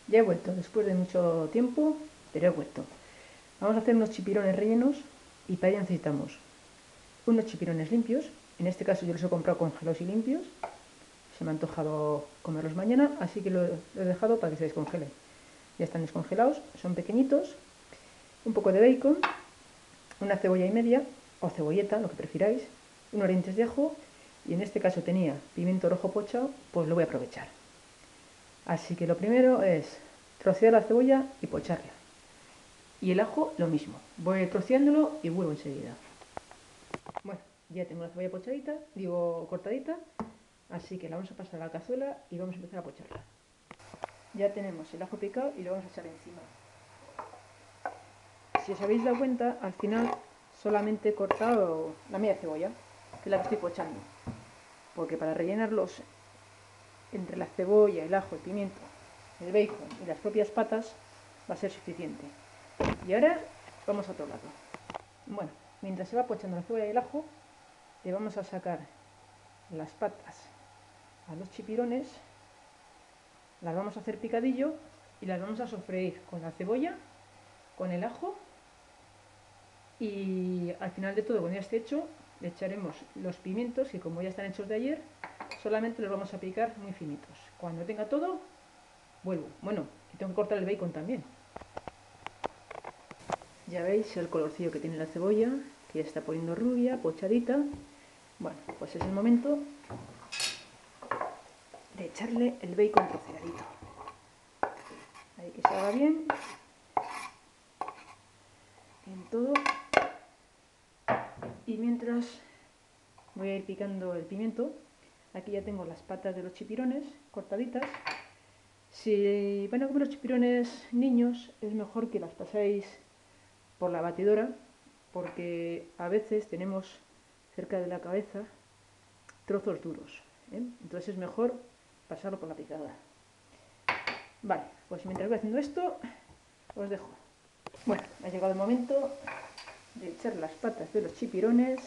Ya he vuelto, después de mucho tiempo, pero he vuelto. Vamos a hacer unos chipirones rellenos y para ello necesitamos unos chipirones limpios. En este caso yo los he comprado congelados y limpios. Se me ha antojado comerlos mañana, así que lo he dejado para que se descongelen. Ya están descongelados, son pequeñitos. Un poco de bacon, una cebolla y media, o cebolleta, lo que prefiráis, unos dientes de ajo, y en este caso tenía pimiento rojo pochado, pues lo voy a aprovechar. Así que lo primero es trocear la cebolla y pocharla. Y el ajo lo mismo, voy troceándolo y vuelvo enseguida. Bueno, ya tengo la cebolla pochadita, digo cortadita, así que la vamos a pasar a la cazuela y vamos a empezar a pocharla. Ya tenemos el ajo picado y lo vamos a echar encima. Si os habéis dado cuenta, al final solamente he cortado la media cebolla, que es la que estoy pochando, porque para rellenarlos entre la cebolla, el ajo, el pimiento, el bacon y las propias patas va a ser suficiente. Y ahora vamos a otro lado. Bueno, mientras se va pochando la cebolla y el ajo, le vamos a sacar las patas a los chipirones, las vamos a hacer picadillo y las vamos a sofreír con la cebolla, con el ajo, y al final de todo, cuando ya esté hecho, le echaremos los pimientos, que como ya están hechos de ayer, solamente los vamos a picar muy finitos. Cuando tenga todo, vuelvo. Bueno, y tengo que cortar el bacon también. Ya veis el colorcillo que tiene la cebolla, que ya está poniendo rubia, pochadita. Bueno, pues es el momento de echarle el bacon troceadito. Ahí que se haga bien. En todo. Y mientras voy a ir picando el pimiento, aquí ya tengo las patas de los chipirones cortaditas. Si van a comer los chipirones niños, es mejor que las pasáis por la batidora, porque a veces tenemos cerca de la cabeza trozos duros, ¿eh? Entonces es mejor pasarlo por la picadora. Vale, pues mientras voy haciendo esto, os dejo. Bueno, ha llegado el momento de echar las patas de los chipirones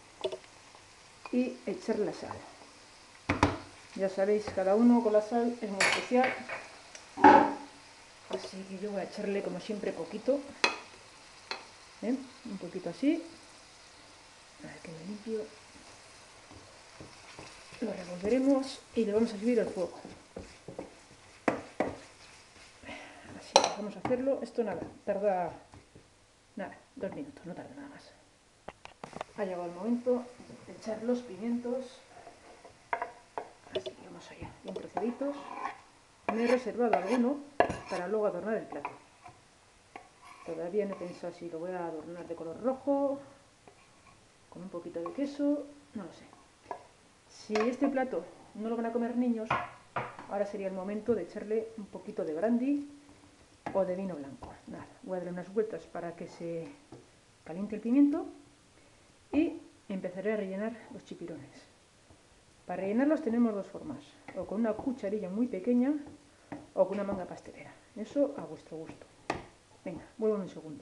y echar la sal. Ya sabéis, cada uno con la sal es muy especial, así que yo voy a echarle como siempre poquito, ¿eh? Un poquito así. A ver que me limpio. Lo revolveremos y le vamos a subir al fuego. Así, vamos a hacerlo. Esto nada, tarda 2 minutos, no tarda nada más. Ha llegado el momento de echar los pimientos. Así que vamos allá, bien troceditos. Me he reservado alguno para luego adornar el plato. Todavía no he pensado si lo voy a adornar de color rojo, con un poquito de queso, no lo sé. Si este plato no lo van a comer niños, ahora sería el momento de echarle un poquito de brandy o de vino blanco. Nada, voy a darle unas vueltas para que se caliente el pimiento y empezaré a rellenar los chipirones. Para rellenarlos tenemos dos formas, o con una cucharilla muy pequeña o con una manga pastelera. Eso a vuestro gusto. Venga, vuelvo en un segundo.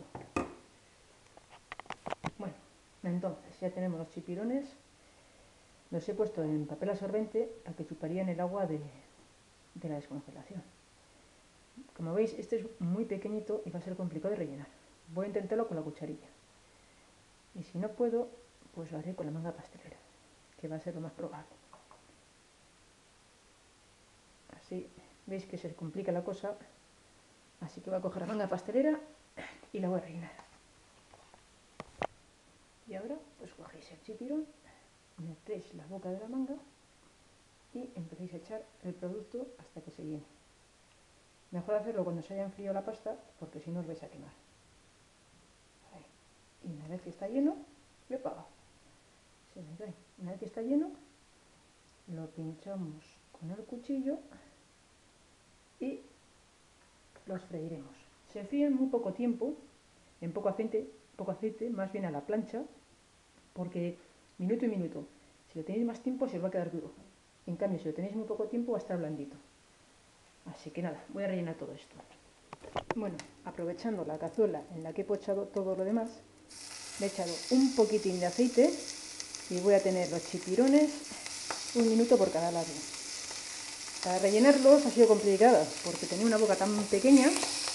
Bueno, entonces ya tenemos los chipirones. Los he puesto en papel absorbente para que chuparían el agua de la descongelación. Como veis, este es muy pequeñito y va a ser complicado de rellenar. Voy a intentarlo con la cucharilla. Y si no puedo, pues lo haré con la manga pastelera, que va a ser lo más probable. Así, veis que se complica la cosa. Así que voy a coger la manga pastelera y la voy a rellenar. Y ahora, pues cogéis el chipirón, metéis la boca de la manga y empecéis a echar el producto hasta que se llene. Mejor hacerlo cuando se haya enfriado la pasta, porque si no os vais a quemar. Ahí. Y una vez que está lleno, lo he apagado. Se me cae. Una vez que está lleno, lo pinchamos con el cuchillo y los freiremos. Se fríen muy poco tiempo, en poco aceite, más bien a la plancha, porque minuto y minuto. Si lo tenéis más tiempo, se os va a quedar duro. En cambio, si lo tenéis muy poco tiempo, va a estar blandito. Así que nada, voy a rellenar todo esto. Bueno, aprovechando la cazuela en la que he pochado todo lo demás, le he echado un poquitín de aceite y voy a tener los chipirones 1 minuto por cada lado. Para rellenarlos ha sido complicada, porque tenía una boca tan pequeña,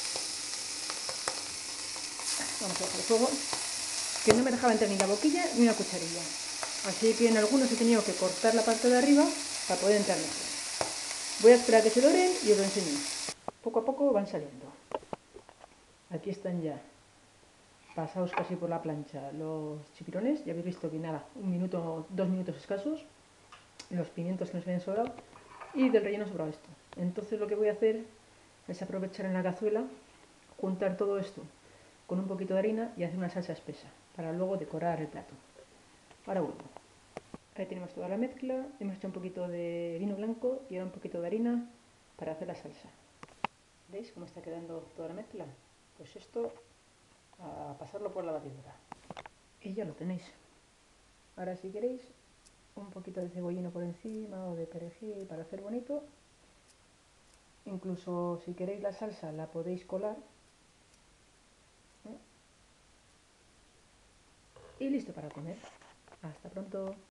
vamos a dejar el fuego, que no me dejaba entrar ni la boquilla ni una cucharilla. Así que en algunos he tenido que cortar la parte de arriba para poder entrar mejor. Voy a esperar a que se doren y os lo enseño. Poco a poco van saliendo. Aquí están ya, pasados casi por la plancha, los chipirones. Ya habéis visto que nada, 1 minuto, 2 minutos escasos. Los pimientos que nos habían sobrado. Y del relleno sobrado esto. Entonces lo que voy a hacer es aprovechar en la cazuela, juntar todo esto con un poquito de harina y hacer una salsa espesa para luego decorar el plato. Ahora vuelvo. Ahí tenemos toda la mezcla, hemos hecho un poquito de vino blanco y ahora un poquito de harina para hacer la salsa. ¿Veis cómo está quedando toda la mezcla? Pues esto, a pasarlo por la batidora. Y ya lo tenéis. Ahora si queréis, un poquito de cebollino por encima o de perejil para hacer bonito. Incluso si queréis la salsa la podéis colar. Y listo para comer. Hasta pronto.